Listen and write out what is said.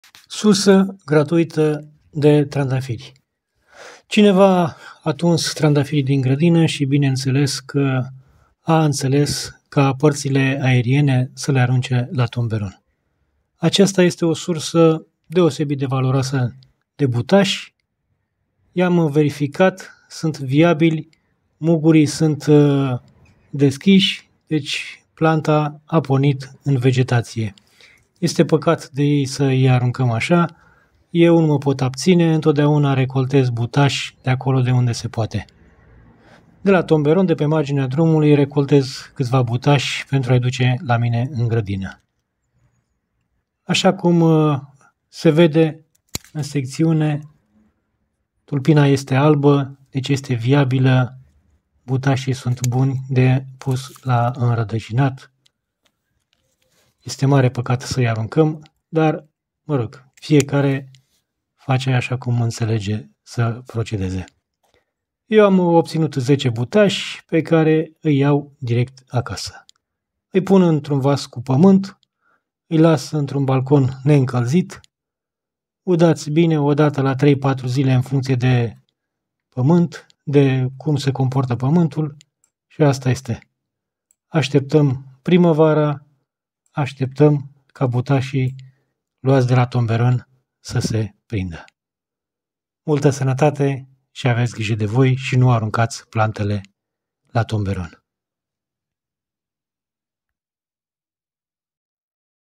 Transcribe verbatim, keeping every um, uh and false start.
Sursă gratuită de trandafiri. Cineva a tuns trandafirii din grădină și bineînțeles că a înțeles ca părțile aeriene să le arunce la tomberon. Aceasta este o sursă deosebit de valoroasă de butași. I-am verificat, sunt viabili, mugurii sunt deschiși, deci planta a pornit în vegetație. Este păcat de ei să îi aruncăm așa. Eu nu mă pot abține, întotdeauna recoltez butași de acolo de unde se poate. De la tomberon, de pe marginea drumului, recoltez câțiva butași pentru a-i duce la mine în grădină. Așa cum se vede în secțiune, tulpina este albă, deci este viabilă, butașii sunt buni de pus la înrădăcinat. Este mare păcat să-i aruncăm, dar, mă rog, fiecare face așa cum înțelege să procedeze. Eu am obținut zece butași pe care îi iau direct acasă. Îi pun într-un vas cu pământ, îi las într-un balcon neîncălzit, udați bine odată la trei patru zile în funcție de pământ, de cum se comportă pământul și asta este. Așteptăm primăvara, așteptăm ca butașii luați de la tomberon să se prindă. Multă sănătate și aveți grijă de voi și nu aruncați plantele la tomberon.